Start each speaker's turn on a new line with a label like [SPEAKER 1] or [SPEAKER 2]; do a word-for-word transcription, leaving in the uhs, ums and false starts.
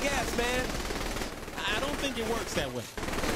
[SPEAKER 1] gas, man. I don't think it works that way.